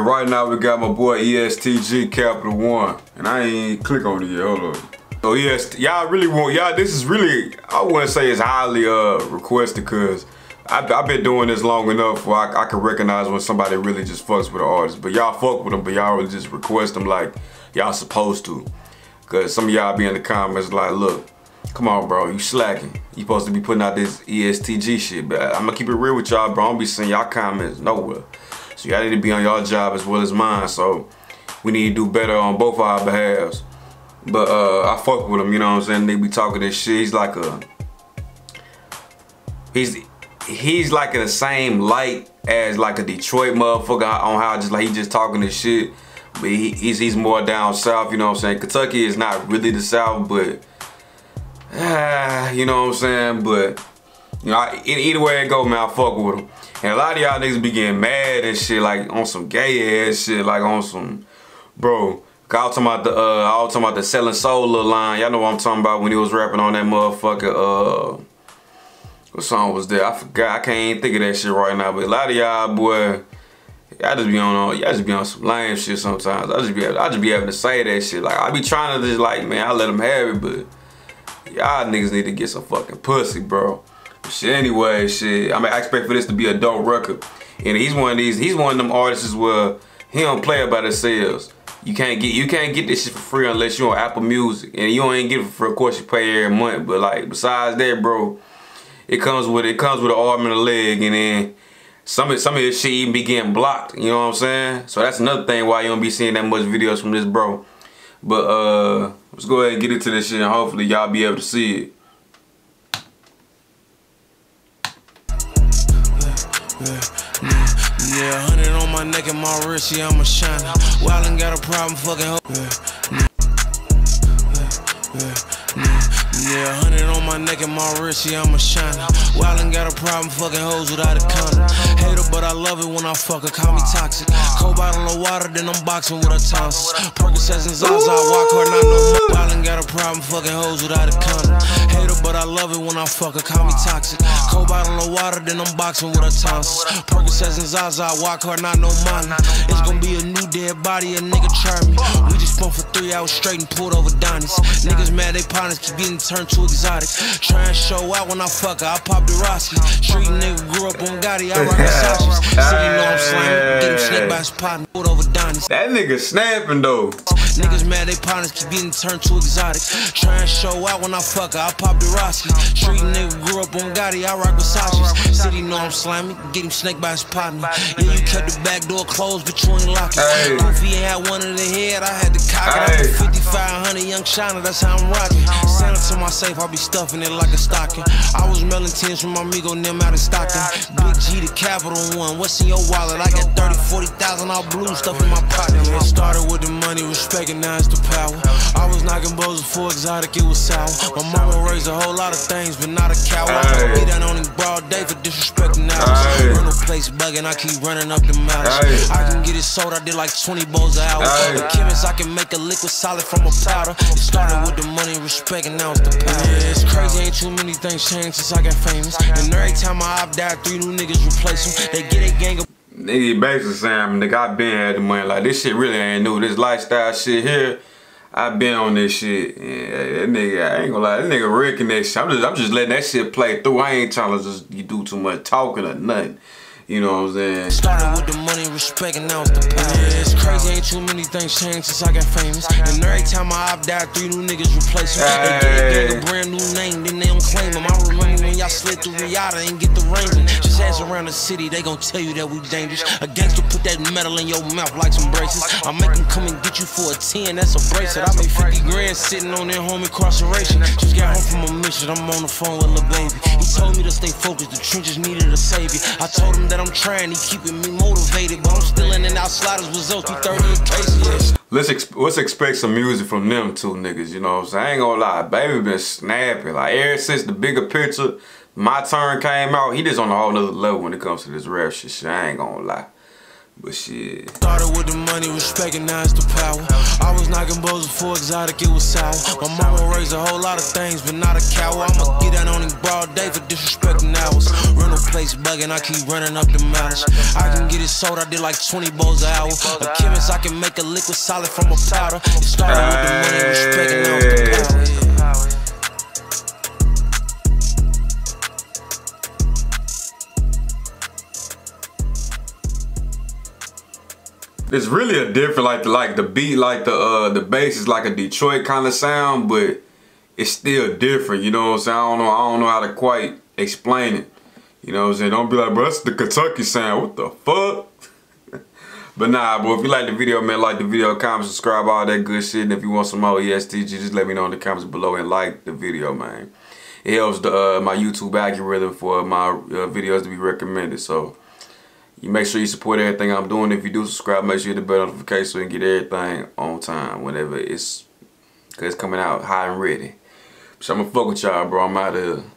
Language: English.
right now we got my boy ESTG Capital One, and I ain't click on it yet. Hold on. So y'all really want this is really, I wouldn't say it's highly requested, cause I've been doing this long enough where I can recognize when somebody really just fucks with an artist. But y'all fuck with them, but y'all really just request them like y'all supposed to. Cause some of y'all be in the comments like, look, come on, bro, you slacking. You supposed to be putting out this ESTG shit, but I'm gonna keep it real with y'all, bro. I don't be seeing y'all comments nowhere. So y'all need to be on y'all job as well as mine. So we need to do better on both our behalves. But I fuck with him, you know what I'm saying? They be talking this shit. He's like he's like in the same light as like a Detroit motherfucker on how just like he just talking this shit. But he's more down south, you know what I'm saying? Kentucky is not really the South, but you know what I'm saying? But you know, either way it go, man, I fuck with him. And a lot of y'all niggas be getting mad and shit, like on some gay ass shit, like on some, bro. I was talking about the Selling Soul little line. Y'all know what I'm talking about when he was rapping on that motherfucker. What song was that? I forgot. I can't even think of that shit right now. But a lot of y'all, boy, y'all just be on some lame shit sometimes. I just be having to say that shit. Like I be trying to just like, man, I let them have it, but y'all niggas need to get some fucking pussy, bro. But shit, anyway, shit. I mean, I expect for this to be a dope record, and he's one of them artists where he don't play about himself. You can't get this shit for free unless you're on Apple Music, and you ain't get it for free. Of course, you pay every month, but like besides that, bro, it comes with an arm and a leg, and then some of this shit even be getting blocked. You know what I'm saying? So that's another thing why you don't be seeing that much videos from this bro. But let's go ahead and get into this shit, and hopefully y'all be able to see it. Yeah, 100 on my neck and my wrist, yeah, I'm a shiner. Wildin' got a problem fucking hoe. Yeah, 100 on my neck and my wrist, yeah, I'm a shiner. Wildin' got a problem fucking hoes without a condom. Hater, but I love it when I fuck her, call me toxic. Cold bottle of water, then I'm boxing with her tonsils. Percocets and Zaza, walk hard, not no more. Wildin' got a problem fucking hoes without a condom. Hater, but I love it when I fuck her, call me toxic. Cold bottle of water, then I'm boxing with her tonsils. Percocets and Zaza, walk hard, not no money. It's gonna be a new dead body, a nigga try me. We just spun for 3 hours straight and pulled over Donnie's. Niggas mad, they partners keep getting turned too exotic. Try and show out when I fuck her, I pop the Roski. Street nigga grew up on Gotti, I rock Versace. City know I'm slamming, get him snake by his partner, pulled over Donnie's. That nigga snapping though. Niggas mad, they partners keep getting turned too exotic. Try and show out when I fuck her, I pop the Roski. Street nigga grew up on Gotti, I rock Versace. City know I'm slamming, get him snake by his partner. Yeah, you kept the back door closed, but you ain't lock it. Goofy ain't had one in the head, I had to cock it. 5500 young shiner, that's how I'm rocking. Send it to my safe, I be stuffing it like a stocking. I was mailing tins from my amigo, them out of Stockton. Big G to Capital One, what's in your wallet? I got 30, 40,000 all blue stuff in my pocket. It started with the money, respect, and now it's the power. I was knocking bows before exotic, it was sour. My mama raised a whole lot of things, but not a coward. I be down on him broad day for disrespecting ours. Rental place bugging, I keep running up the mileage. I can get it sold, I did like 20 bowls an hour. The chemist, I can make a liquid solid from a powder. It started with the money, respect, and now it's the power. Yeah, it's crazy, ain't too many things changed since I got famous. And every time I op died, 3 new niggas replace them. They get a gang of nigga basically saying, nigga, I been had the money. Like this shit really ain't new. This lifestyle shit here, I been on this shit. Yeah, that nigga, I ain't gonna lie, that nigga wrecking that shit. I'm just letting that shit play through. I ain't trying to just do too much talking or nothing. You know what I'm saying? Started with the money, respect, and now it's the power. Yeah, it's crazy, ain't too many things changed since I got famous. And every time I op died, 3 new niggas replace them. They get a brand new name, then they don't claim them. I remember when y'all slid through Riata and get the Raymond. Just ask around the city, they gon' tell you that we dangerous. A gangster put that metal in your mouth like some braces. I make them come and get you for a 10, that's a bracelet. I made 50 grand sitting on their home incarceration. Just got home from a mission, I'm on the phone with Lil Baby. He told me to stay focused, the trenches needed a savior. I told him that I'm trying, he keeping me motivated, but I'm still in and out sliders with Zoe 30 in cases. Let's expect some music from them two niggas, you know what I'm saying? I ain't gonna lie, Baby been snapping. Like ever since the Bigger Picture, My Turn came out, he just on a whole nother level when it comes to this rap shit. I ain't gonna lie. But shit. Started with the money, respect, and now it's the power. I was knocking them bows before exotic, it was sour. My mama raised a whole lot of things, but not a cow. I'ma get out on him broad day for disrespecting hours. Rental place bugging, I keep running up the mileage. I can get it sold, I did like 20 bowls an hour. A chemist, I can make a liquid solid from a powder. It started with the money, respect, and now it's the power. It's really a different, like the beat, like the bass is like a Detroit kind of sound, but it's still different. You know what I'm saying? I don't know how to quite explain it. You know what I'm saying? Don't be like, bro, that's the Kentucky sound. What the fuck? But nah, bro, if you like the video, man, like the video, comment, subscribe, all that good shit. And if you want some more ESTG, just let me know in the comments below and like the video, man. It helps my YouTube algorithm for my videos to be recommended. So you make sure you support everything I'm doing. If you do subscribe, make sure you hit the bell notification so you can get everything on time whenever it's coming out high and ready. So I'm gonna fuck with y'all, bro. I'm out of here.